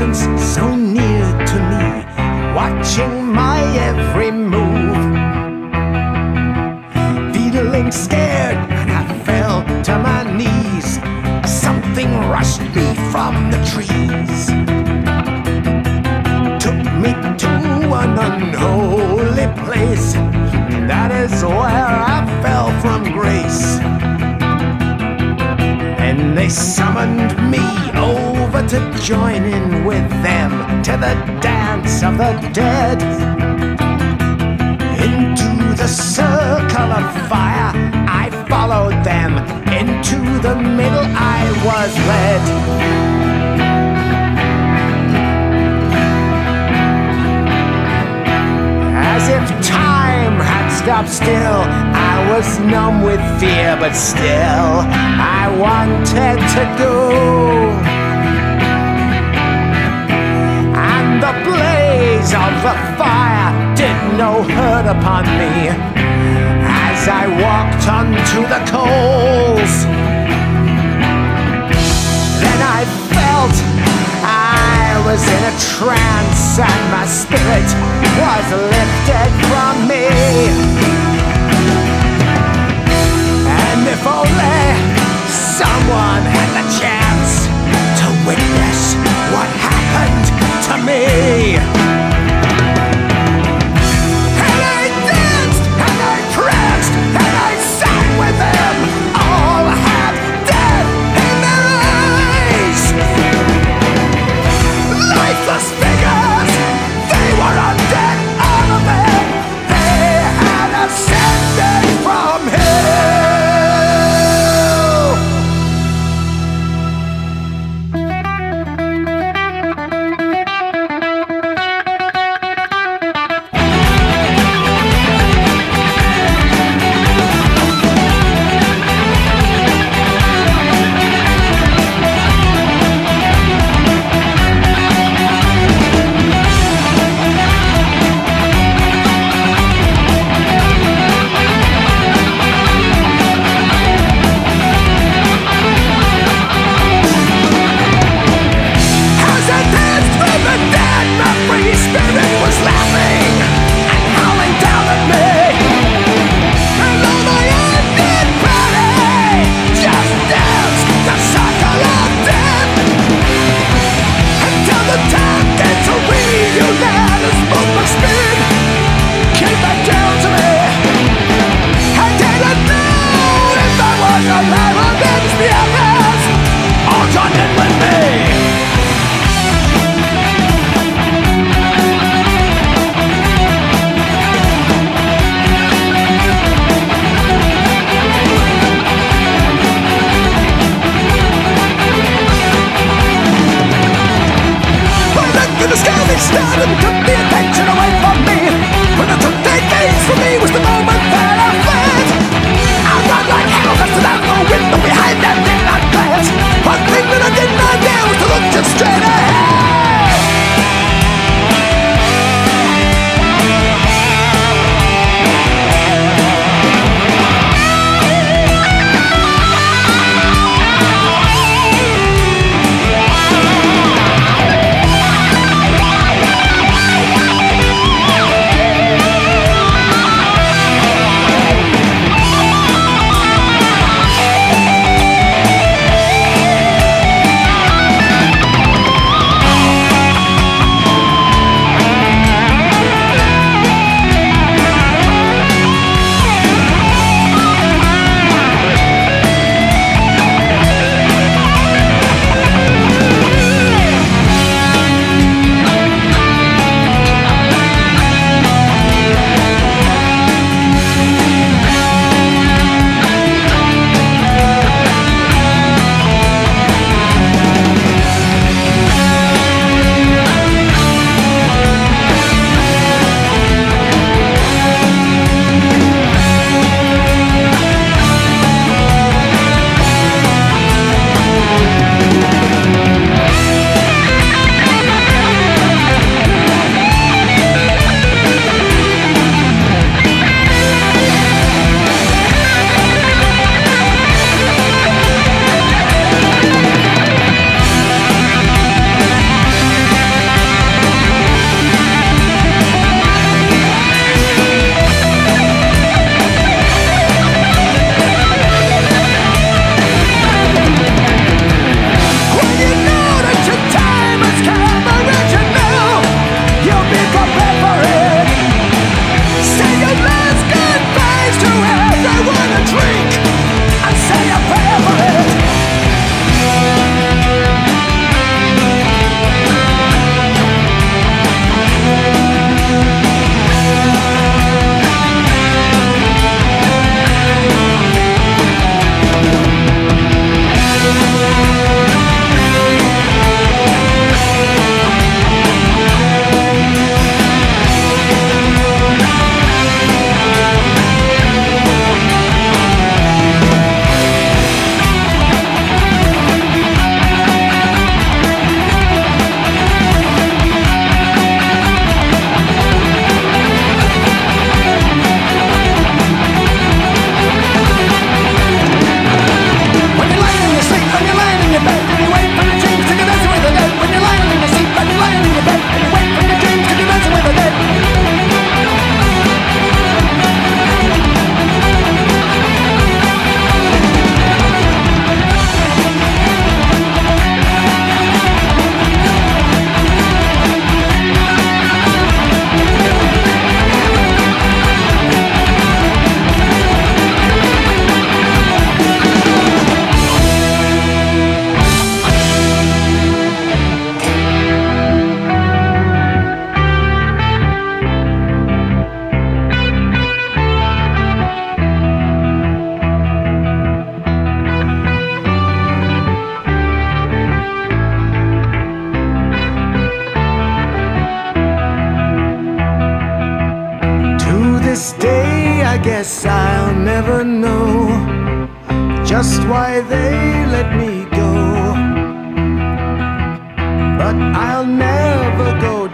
presence so near to me, watching my every move. Feeling scared, and I fell to my knees. Something rushed me from the trees, took me to an unholy place. That is where I fell from grace. And they summoned me over to join in with them to the dance of the dead. Into the circle of fire I followed them, into the middle I was led. As if time had stopped still, I was numb with fear, but still I wanted to go. And the blaze of the fire did no hurt upon me as I walked onto the coals. Then I felt I was in a trance, and my spirit was lifted from me. And if only someone had the chance to witness what happened to me. And I danced, and I pranced, and I sang with them. All had death in their eyes. Lifeless figures, they were undead, all of them. They had ascended from hell. guess I'll never know just why they let me go. But I'll never go